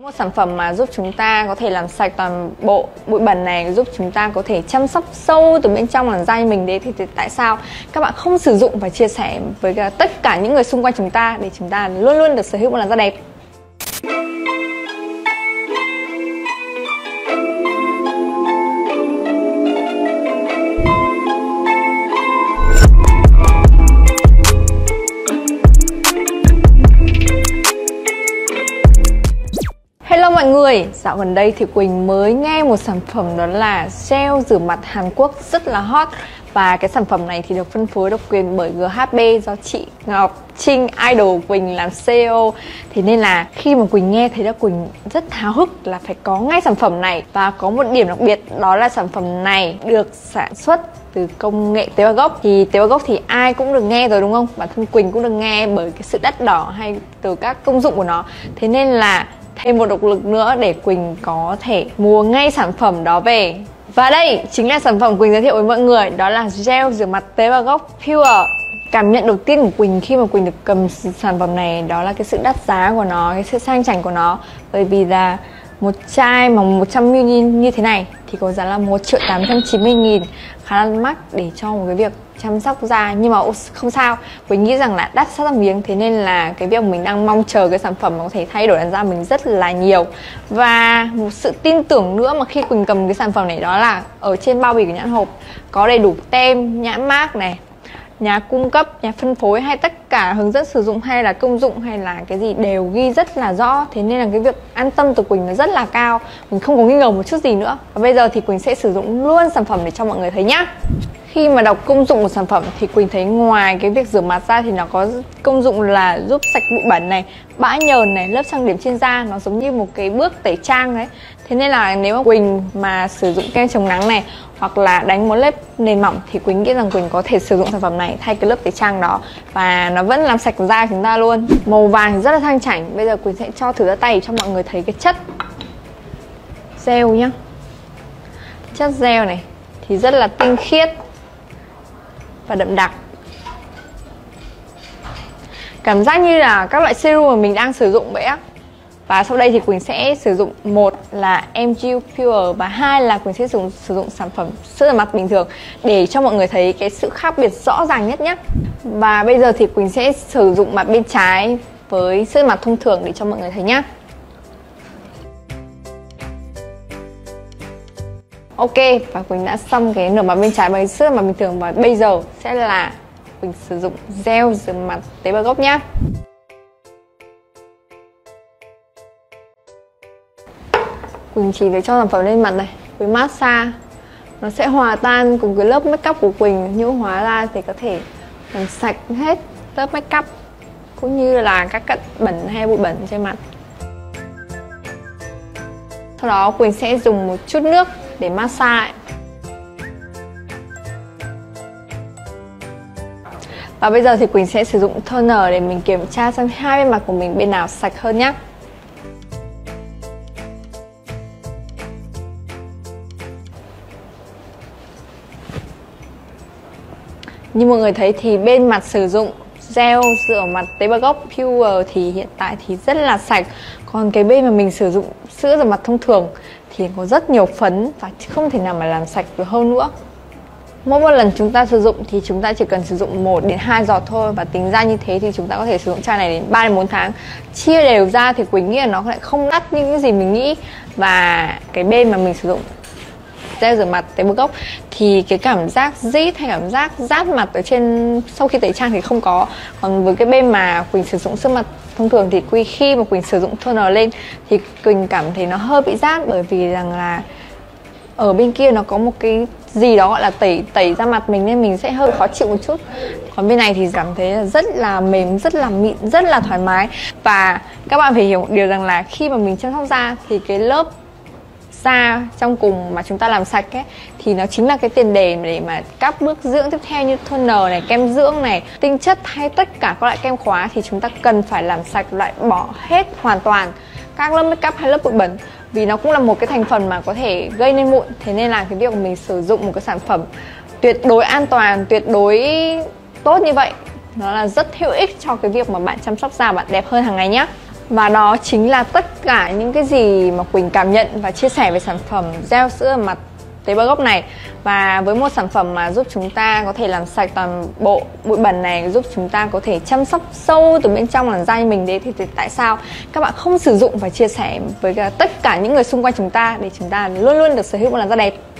Một sản phẩm mà giúp chúng ta có thể làm sạch toàn bộ bụi bẩn này, giúp chúng ta có thể chăm sóc sâu từ bên trong làn da như mình đấy, thì tại sao các bạn không sử dụng và chia sẻ với tất cả những người xung quanh chúng ta để chúng ta luôn luôn được sở hữu một làn da đẹp? Hello mọi người, dạo gần đây thì Quỳnh mới nghe một sản phẩm đó là gel rửa mặt Hàn Quốc rất là hot. Và cái sản phẩm này thì được phân phối độc quyền bởi GHB do chị Ngọc Trinh, idol Quỳnh làm CEO. Thế nên là khi mà Quỳnh nghe thấy là Quỳnh rất háo hức là phải có ngay sản phẩm này. Và có một điểm đặc biệt đó là sản phẩm này được sản xuất từ công nghệ tế bào gốc. Thì tế bào gốc thì ai cũng được nghe rồi đúng không? Bản thân Quỳnh cũng được nghe bởi cái sự đắt đỏ hay từ các công dụng của nó. Thế nên là thêm một động lực nữa để Quỳnh có thể mua ngay sản phẩm đó về. Và đây chính là sản phẩm Quỳnh giới thiệu với mọi người, đó là gel rửa mặt tế bào gốc Pure. Cảm nhận đầu tiên của Quỳnh khi mà Quỳnh được cầm sản phẩm này đó là cái sự đắt giá của nó, cái sự sang chảnh của nó. Bởi vì là một chai mà 100ml như thế này thì có giá là 1.890.000, khá là mắc để cho một cái việc chăm sóc da. Nhưng mà không sao, Quỳnh nghĩ rằng là đắt sát ra miếng. Thế nên là cái việc mình đang mong chờ cái sản phẩm nó có thể thay đổi làn da mình rất là nhiều. Và một sự tin tưởng nữa mà khi Quỳnh cầm cái sản phẩm này đó là ở trên bao bì của nhãn hộp có đầy đủ tem, nhãn mác này, nhà cung cấp, nhà phân phối hay tất cả hướng dẫn sử dụng hay là công dụng hay là cái gì đều ghi rất là rõ. Thế nên là cái việc an tâm từ Quỳnh nó rất là cao, mình không có nghi ngờ một chút gì nữa. Và bây giờ thì Quỳnh sẽ sử dụng luôn sản phẩm để cho mọi người thấy nhá. Khi mà đọc công dụng của sản phẩm thì Quỳnh thấy ngoài cái việc rửa mặt ra thì nó có công dụng là giúp sạch bụi bẩn này, bã nhờn này, lớp trang điểm trên da. Nó giống như một cái bước tẩy trang đấy. Thế nên là nếu mà Quỳnh mà sử dụng kem chống nắng này hoặc là đánh một lớp nền mỏng thì Quỳnh nghĩ rằng Quỳnh có thể sử dụng sản phẩm này thay cái lớp tẩy trang đó, và nó vẫn làm sạch da chúng ta luôn. Màu vàng thì rất là sang chảnh. Bây giờ Quỳnh sẽ cho thử ra tay cho mọi người thấy cái chất gel nhá. Chất gel này thì rất là tinh khiết và đậm đặc. Cảm giác như là các loại serum mà mình đang sử dụng vậy á. Và sau đây thì Quỳnh sẽ sử dụng một là MG Pure và hai là Quỳnh sẽ sử dụng sản phẩm sữa rửa mặt bình thường để cho mọi người thấy cái sự khác biệt rõ ràng nhất nhé. Và bây giờ thì Quỳnh sẽ sử dụng mặt bên trái với sữa rửa mặt thông thường để cho mọi người thấy nhé. Ok, và Quỳnh đã xong cái nửa mặt bên trái bằng sữa rửa mặt bình thường. Và bây giờ sẽ là Quỳnh sử dụng gel rửa mặt tế bào gốc nhé. Quỳnh chỉ phải cho sản phẩm lên mặt này, Quỳnh massage, nó sẽ hòa tan cùng cái lớp make up của Quỳnh, nhũ hóa ra thì có thể làm sạch hết lớp make up cũng như là các cặn bẩn hay bụi bẩn trên mặt. Sau đó Quỳnh sẽ dùng một chút nước để massage lại. Và bây giờ thì Quỳnh sẽ sử dụng toner để mình kiểm tra xem hai bên mặt của mình bên nào sạch hơn nhé. Như mọi người thấy thì bên mặt sử dụng gel rửa mặt tế bào gốc Pure thì hiện tại thì rất là sạch. Còn cái bên mà mình sử dụng sữa rửa mặt thông thường thì có rất nhiều phấn và không thể nào mà làm sạch được hơn nữa. Mỗi một lần chúng ta sử dụng thì chúng ta chỉ cần sử dụng 1 đến 2 giọt thôi. Và tính ra như thế thì chúng ta có thể sử dụng chai này đến 3 đến 4 tháng. Chia đều ra thì Quỳnh nghĩ là nó lại không đắt như những gì mình nghĩ. Và cái bên mà mình sử dụng gel rửa mặt tế bào gốc thì cái cảm giác rít hay cảm giác rát mặt ở trên sau khi tẩy trang thì không có. Còn với cái bên mà Quỳnh sử dụng sữa mặt thông thường thì khi mà Quỳnh sử dụng toner lên thì Quỳnh cảm thấy nó hơi bị rát, bởi vì rằng là ở bên kia nó có một cái gì đó gọi là tẩy ra mặt mình nên mình sẽ hơi khó chịu một chút. Còn bên này thì cảm thấy là rất là mềm, rất là mịn, rất là thoải mái. Và các bạn phải hiểu một điều rằng là khi mà mình chăm sóc da thì cái lớp da trong cùng mà chúng ta làm sạch ấy thì nó chính là cái tiền đề để mà các bước dưỡng tiếp theo như toner này, kem dưỡng này, tinh chất hay tất cả các loại kem khóa thì chúng ta cần phải làm sạch, loại bỏ hết hoàn toàn các lớp make up hay lớp bụi bẩn, vì nó cũng là một cái thành phần mà có thể gây nên mụn. Thế nên là cái việc mình sử dụng một cái sản phẩm tuyệt đối an toàn, tuyệt đối tốt như vậy nó là rất hữu ích cho cái việc mà bạn chăm sóc da bạn đẹp hơn hàng ngày nhé. Và đó chính là tất cả những cái gì mà Quỳnh cảm nhận và chia sẻ về sản phẩm gel sữa mặt tế bào gốc này. Và với một sản phẩm mà giúp chúng ta có thể làm sạch toàn bộ bụi bẩn này, giúp chúng ta có thể chăm sóc sâu từ bên trong làn da như mình đấy, thì tại sao các bạn không sử dụng và chia sẻ với tất cả những người xung quanh chúng ta để chúng ta luôn luôn được sở hữu một làn da đẹp.